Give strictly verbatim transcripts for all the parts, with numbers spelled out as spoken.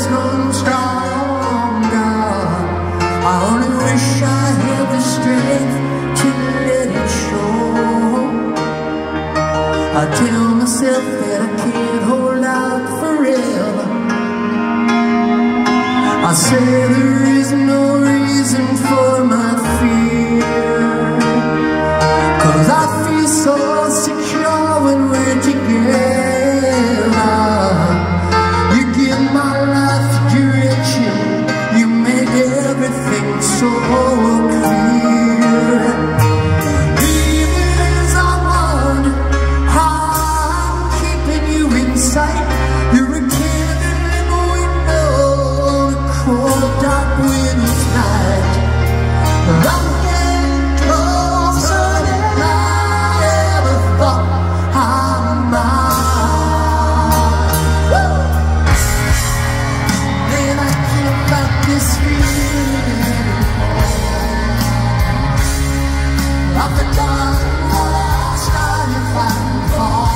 grown stronger. I only wish I had the strength to let it show. I tell myself that I can't hold out forever. I say there is no reason for my fear, 'cause I feel so secure when we're together. You give my life direction, you make everything so clear. Even as I wonder how I'm keeping you in sight, you're a candle in the window on a cold dark winter's night. I'm getting closer than I ever thought I might. Woo! Then I can't fight this feeling anymore. I forgot what I started fighting for.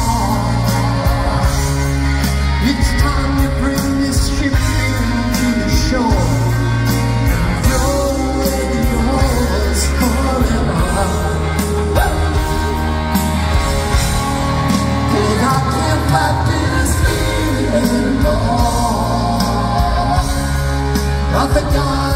It's time you bring this ship into the shore. I forgot